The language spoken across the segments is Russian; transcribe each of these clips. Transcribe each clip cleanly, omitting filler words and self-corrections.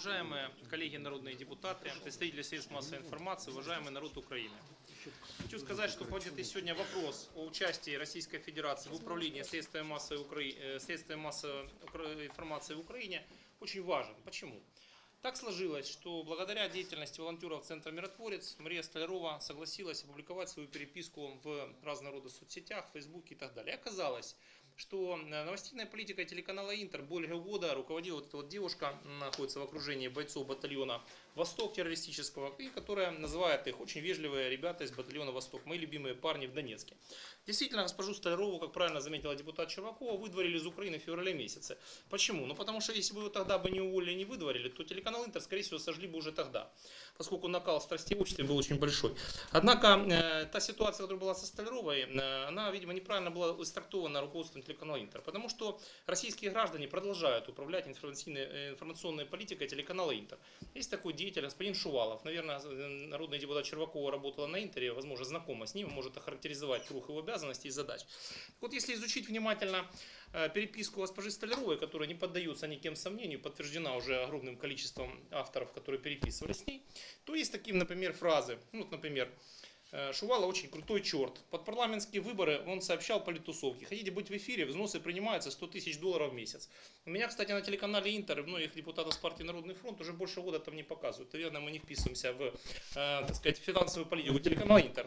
Уважаемые коллеги народные депутаты, представители средств массовой информации, уважаемый народ Украины. Хочу сказать, что поднятый сегодня вопрос о участии Российской Федерации в управлении средствами массовой информации в Украине очень важен. Почему? Так сложилось, что благодаря деятельности волонтеров Центра «Миротворец» Мария Столярова согласилась опубликовать свою переписку в разного рода соцсетях, в Фейсбуке и так далее. И оказалось, что новостная политика телеканала «Интер» более года руководила вот эта вот девушка, находится в окружении бойцов батальона «Восток» террористического, и которая называет их очень вежливые ребята из батальона «Восток», мои любимые парни в Донецке. Действительно, госпожу Столярову, как правильно заметила депутат Червакова, выдворили из Украины в феврале месяце. Почему? Ну потому что если бы его тогда бы не уволили, не выдворили, то телеканал «Интер», скорее всего, сожгли бы уже тогда, поскольку накал страстей в обществе был очень большой. Однако та ситуация, которая была со Столяровой, она, видимо, неправильно была истрактована руководством телеканала «Интер», потому что российские граждане продолжают управлять информационной политикой телеканала «Интер». Есть такой деятель, господин Шувалов, наверное, народный депутат Червакова работала на «Интере», возможно, знакома с ним, может охарактеризовать круг его обязанностей и задач. Так вот, если изучить внимательно переписку госпожи Столяровой, которая не поддается никем сомнению, подтверждена уже огромным количеством авторов, которые переписывали с ней, то есть такие, например, фразы, ну, например, Шувалов очень крутой черт. Под парламентские выборы он сообщал политтусовке: хотите быть в эфире, взносы принимаются $100 000 в месяц. У меня, кстати, на телеканале «Интер» и многих депутатов с партии «Народный фронт» уже больше года там не показывают. Наверное, мы не вписываемся в, так сказать, финансовую политику телеканала «Интер».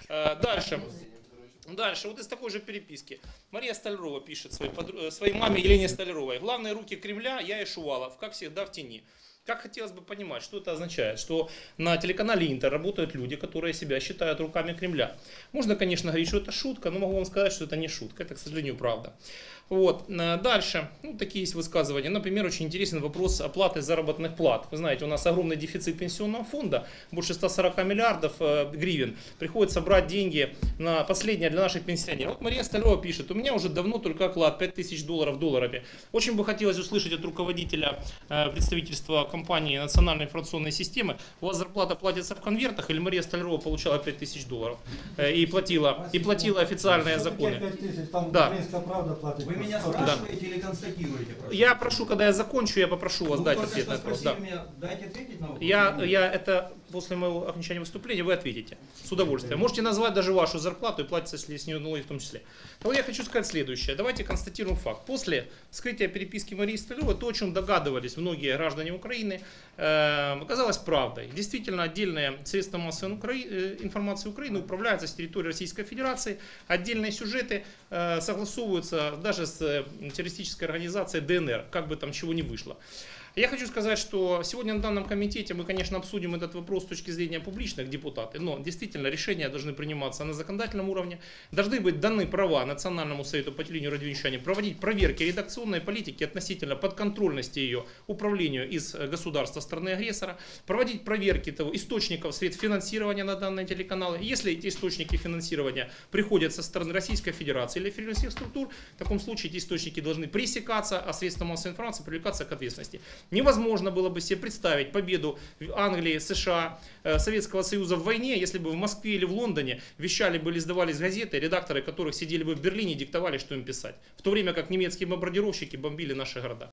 Дальше, вот из такой же переписки. Мария Столярова пишет своей маме Елене Столяровой: главные руки Кремля, я и Шувалов, как всегда в тени. Как хотелось бы понимать, что это означает, что на телеканале «Интер» работают люди, которые себя считают руками Кремля. Можно, конечно, говорить, что это шутка, но могу вам сказать, что это не шутка, это, к сожалению, правда. Вот. Дальше, ну, такие есть высказывания. Например, очень интересен вопрос оплаты заработных плат. Вы знаете, у нас огромный дефицит пенсионного фонда, больше 140 миллиардов гривен. Приходится брать деньги на последнее для наших пенсионеров. Вот Мария Столярова пишет: у меня уже давно только оклад $5000 долларами. Очень бы хотелось услышать от руководителя представительства компании национальной информационной системы: у вас зарплата платится в конвертах, или Мария Столярова получала $5000 и платила официальные законы? 5000, там да. Украинская правда платит. Вы меня спрашиваете или констатируете? Прошу? Я прошу, когда я закончу, я попрошу вас дать ответ на вопрос. Да. Меня, дайте ответить на вопрос. Это после моего окончания выступления вы ответите с удовольствием. Можете назвать даже вашу зарплату и платится с нее налоги в том числе. Но я хочу сказать следующее. Давайте констатируем факт. После вскрытия переписки Марии Столяровой, то, о чем догадывались многие граждане Украины, оказалось правдой. Действительно, отдельные средства массовой информации Украины управляются с территории Российской Федерации. Отдельные сюжеты согласовываются даже с террористической организацией ДНР, как бы там чего ни вышло. Я хочу сказать, что сегодня на данном комитете мы, конечно, обсудим этот вопрос с точки зрения публичных депутатов, но действительно решения должны приниматься на законодательном уровне, должны быть даны права Национальному совету по телевидению и радиовещанию проводить проверки редакционной политики относительно подконтрольности ее управлению из государства страны-агрессора, проводить проверки источников средств финансирования на данные телеканалы. Если эти источники финансирования приходят со стороны Российской Федерации или федеральных структур, в таком случае эти источники должны пресекаться, а средства массовой информации привлекаться к ответственности. Невозможно было бы себе представить победу Англии, США, Советского Союза в войне, если бы в Москве или в Лондоне вещали бы или сдавались газеты, редакторы которых сидели бы в Берлине и диктовали, что им писать. В то время как немецкие бомбардировщики бомбили наши города.